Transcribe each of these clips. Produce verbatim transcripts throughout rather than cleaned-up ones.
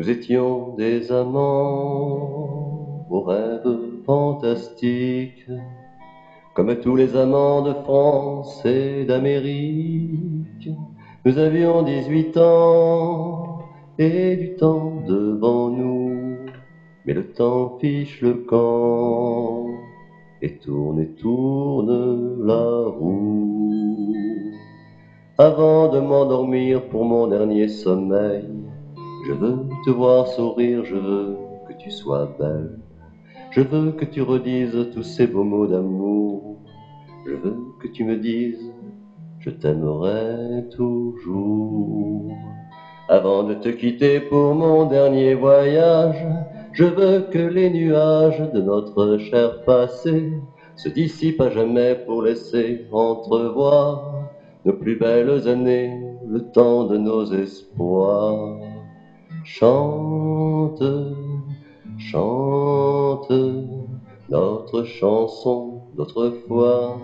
Nous étions des amants aux rêves fantastiques, comme tous les amants de France et d'Amérique. Nous avions dix-huit ans et du temps devant nous, mais le temps fiche le camp et tourne et tourne la roue. Avant de m'endormir pour mon dernier sommeil, je veux te voir sourire, je veux que tu sois belle. Je veux que tu redises tous ces beaux mots d'amour. Je veux que tu me dises, je t'aimerai toujours. Avant de te quitter pour mon dernier voyage, je veux que les nuages de notre cher passé se dissipent à jamais pour laisser entrevoir nos plus belles années, le temps de nos espoirs. Chante, chante notre chanson d'autrefois.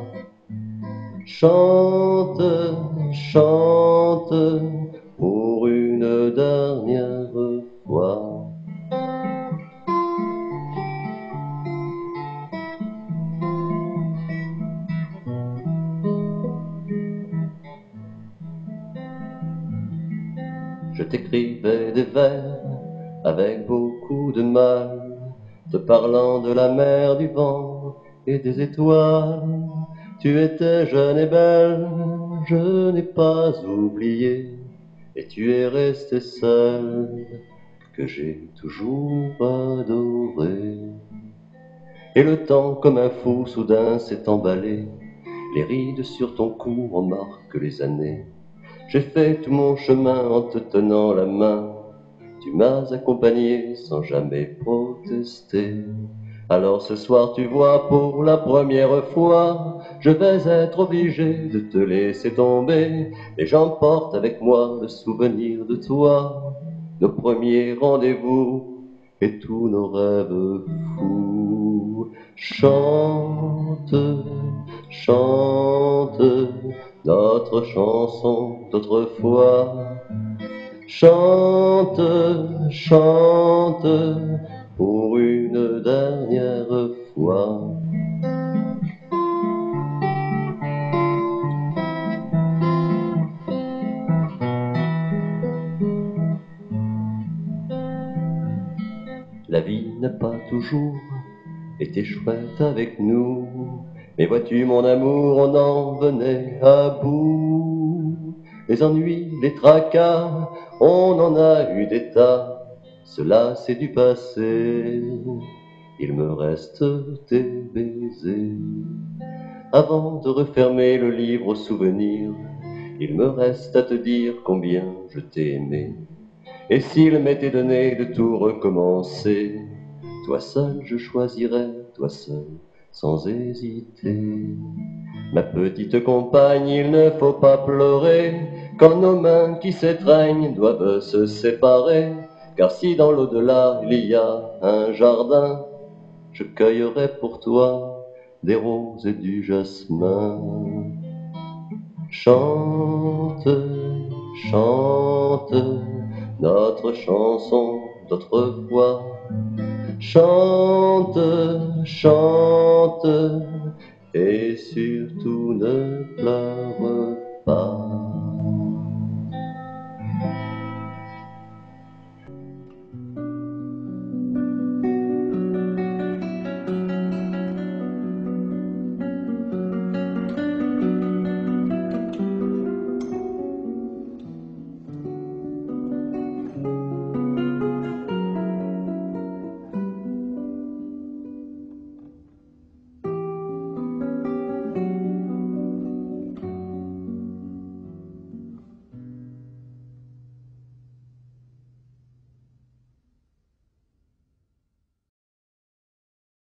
Chante, chante pour une dernière fois. Je t'écrivais des vers avec beaucoup de mal, te parlant de la mer, du vent et des étoiles. Tu étais jeune et belle, je n'ai pas oublié, et tu es restée seule, que j'ai toujours adorée. Et le temps comme un fou soudain s'est emballé, les rides sur ton cou en marquent les années. J'ai fait tout mon chemin en te tenant la main, tu m'as accompagné sans jamais protester. Alors ce soir tu vois, pour la première fois, je vais être obligé de te laisser tomber, et j'emporte avec moi le souvenir de toi, nos premiers rendez-vous et tous nos rêves fous. Chante, chante notre chanson d'autrefois. Chante, chante pour une dernière fois. La vie n'a pas toujours été chouette avec nous, mais vois-tu mon amour, on en venait à bout. Les ennuis, les tracas, on en a eu des tas, cela c'est du passé, il me reste tes baisers. Avant de refermer le livre aux souvenirs, il me reste à te dire combien je t'ai aimé. Et s'il m'était donné de tout recommencer, toi seul je choisirais, toi seul, sans hésiter. Ma petite compagne, il ne faut pas pleurer quand nos mains qui s'étreignent doivent se séparer. Car si dans l'au-delà il y a un jardin, je cueillerai pour toi des roses et du jasmin. Chante, chante notre chanson d'autrefois. Chante, chante, et surtout ne pleure pas.